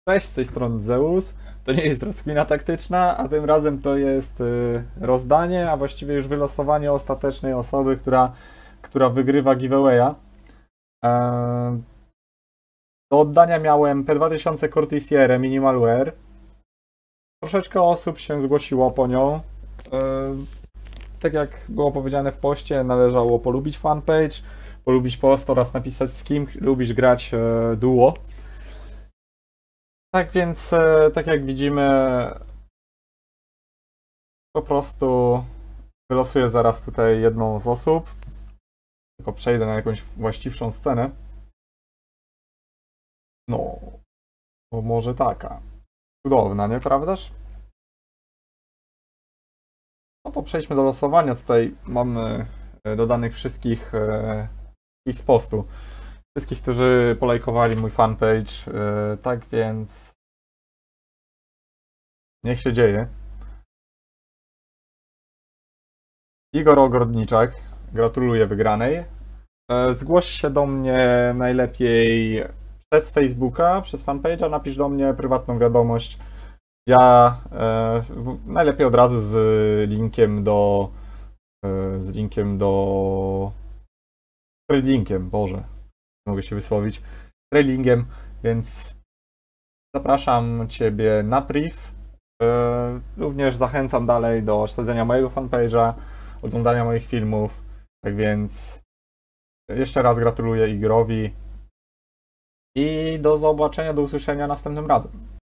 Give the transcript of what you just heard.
Cześć, z tej strony Zeus. To nie jest rozkmina taktyczna, a tym razem to jest rozdanie, a właściwie już wylosowanie ostatecznej osoby, która wygrywa giveawaya. Do oddania miałem P2000 Cortisierę Minimal Wear. Troszeczkę osób się zgłosiło po nią. Tak jak było powiedziane w poście, należało polubić fanpage, polubić post oraz napisać, z kim lubisz grać duo. Tak więc, tak jak widzimy, po prostu wylosuję zaraz tutaj jedną z osób. Tylko przejdę na jakąś właściwszą scenę. No, bo może taka. Cudowna, nieprawdaż? No to przejdźmy do losowania. Tutaj mamy dodanych wszystkich z postu. Wszystkich, którzy polajkowali mój fanpage. Tak więc niech się dzieje. Igor Ogrodniczak. Gratuluję wygranej. Zgłoś się do mnie najlepiej przez Facebooka, przez fanpage'a, napisz do mnie prywatną wiadomość. Ja najlepiej od razu z linkiem do threadlinkiem, Boże, nie mogę się wysłowić, threadlinkiem, więc zapraszam Ciebie na priv. Również zachęcam dalej do śledzenia mojego fanpage'a, oglądania moich filmów, tak więc jeszcze raz gratuluję Igorowi i do zobaczenia, do usłyszenia następnym razem.